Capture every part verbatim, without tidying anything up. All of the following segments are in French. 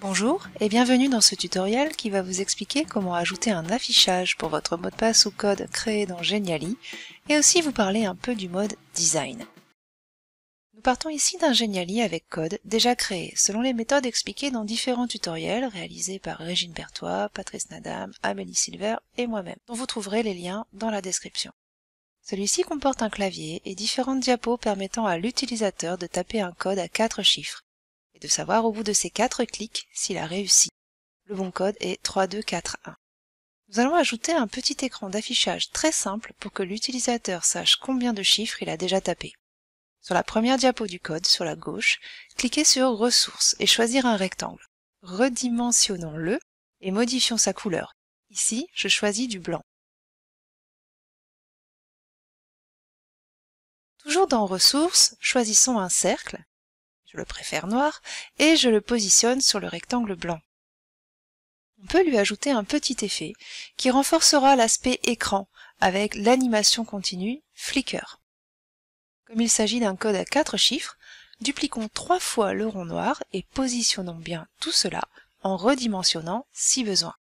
Bonjour et bienvenue dans ce tutoriel qui va vous expliquer comment ajouter un affichage pour votre mot de passe ou code créé dans Geniali et aussi vous parler un peu du mode Design. Nous partons ici d'un Geniali avec code déjà créé selon les méthodes expliquées dans différents tutoriels réalisés par Régine Berthois, Patrice Nadam, Amélie Silver et moi-même, dont vous trouverez les liens dans la description. Celui-ci comporte un clavier et différentes diapos permettant à l'utilisateur de taper un code à quatre chiffres et de savoir au bout de ces quatre clics s'il a réussi. Le bon code est trois deux quatre un. Nous allons ajouter un petit écran d'affichage très simple pour que l'utilisateur sache combien de chiffres il a déjà tapé. Sur la première diapo du code, sur la gauche, cliquez sur Ressources et choisir un rectangle. Redimensionnons-le et modifions sa couleur. Ici, je choisis du blanc. Toujours dans Ressources, choisissons un cercle, je le préfère noir, et je le positionne sur le rectangle blanc. On peut lui ajouter un petit effet qui renforcera l'aspect écran avec l'animation continue Flicker. Comme il s'agit d'un code à quatre chiffres, dupliquons trois fois le rond noir et positionnons bien tout cela en redimensionnant si besoin.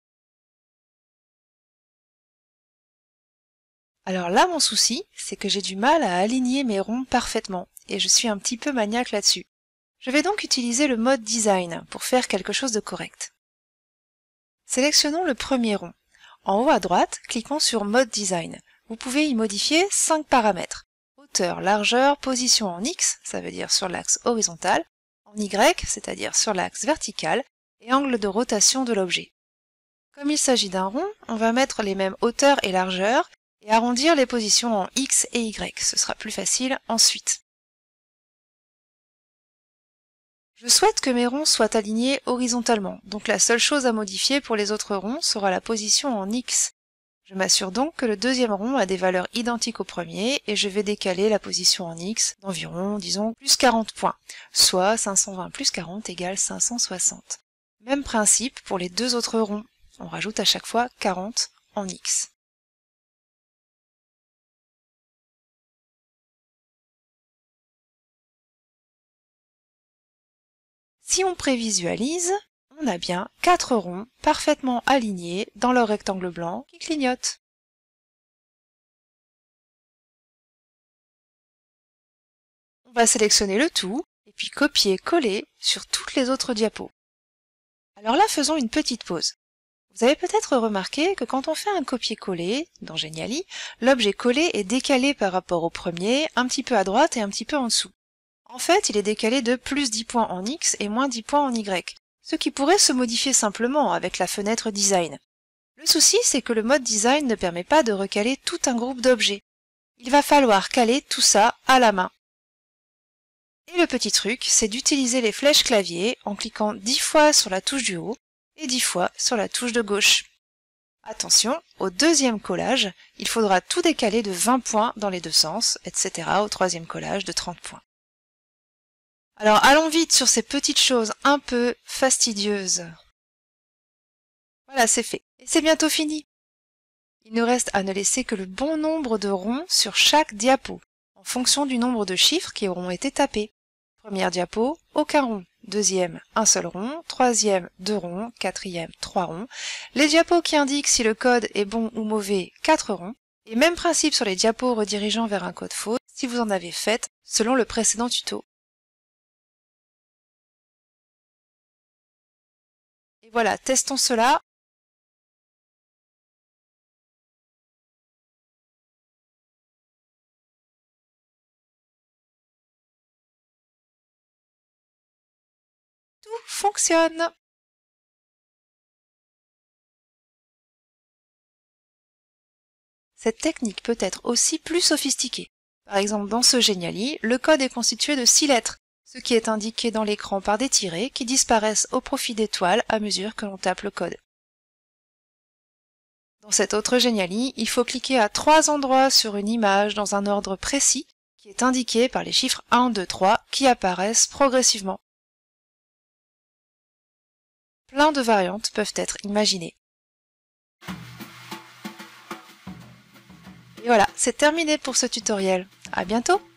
Alors là, mon souci, c'est que j'ai du mal à aligner mes ronds parfaitement, et je suis un petit peu maniaque là-dessus. Je vais donc utiliser le mode Design pour faire quelque chose de correct. Sélectionnons le premier rond. En haut à droite, cliquons sur Mode Design. Vous pouvez y modifier cinq paramètres. Hauteur, largeur, position en X, ça veut dire sur l'axe horizontal, en Y, c'est-à-dire sur l'axe vertical, et angle de rotation de l'objet. Comme il s'agit d'un rond, on va mettre les mêmes hauteurs et largeurs, et arrondir les positions en X et Y, ce sera plus facile ensuite. Je souhaite que mes ronds soient alignés horizontalement, donc la seule chose à modifier pour les autres ronds sera la position en X. Je m'assure donc que le deuxième rond a des valeurs identiques au premier, et je vais décaler la position en X d'environ, disons, plus quarante points, soit cinq cent vingt plus quarante égale cinq cent soixante. Même principe pour les deux autres ronds, on rajoute à chaque fois quarante en X. Si on prévisualise, on a bien quatre ronds parfaitement alignés dans leur rectangle blanc qui clignote. On va sélectionner le tout et puis copier-coller sur toutes les autres diapos. Alors là, faisons une petite pause. Vous avez peut-être remarqué que quand on fait un copier-coller dans Geniali, l'objet collé est décalé par rapport au premier, un petit peu à droite et un petit peu en dessous. En fait, il est décalé de plus dix points en X et moins dix points en Y, ce qui pourrait se modifier simplement avec la fenêtre Design. Le souci, c'est que le mode Design ne permet pas de recaler tout un groupe d'objets. Il va falloir caler tout ça à la main. Et le petit truc, c'est d'utiliser les flèches clavier en cliquant dix fois sur la touche du haut et dix fois sur la touche de gauche. Attention, au deuxième collage, il faudra tout décaler de vingt points dans les deux sens, et cetera au troisième collage de trente points. Alors allons vite sur ces petites choses un peu fastidieuses. Voilà, c'est fait. Et c'est bientôt fini. Il nous reste à ne laisser que le bon nombre de ronds sur chaque diapo, en fonction du nombre de chiffres qui auront été tapés. Première diapo, aucun rond. Deuxième, un seul rond. Troisième, deux ronds. Quatrième, trois ronds. Les diapos qui indiquent si le code est bon ou mauvais, quatre ronds. Et même principe sur les diapos redirigeant vers un code faux, si vous en avez fait, selon le précédent tuto. Et voilà, testons cela. Tout fonctionne. Cette technique peut être aussi plus sophistiquée. Par exemple, dans ce Geniali, le code est constitué de six lettres, ce qui est indiqué dans l'écran par des tirets qui disparaissent au profit d'étoiles à mesure que l'on tape le code. Dans cet autre Geniali, il faut cliquer à trois endroits sur une image dans un ordre précis qui est indiqué par les chiffres un, deux, trois qui apparaissent progressivement. Plein de variantes peuvent être imaginées. Et voilà, c'est terminé pour ce tutoriel. À bientôt!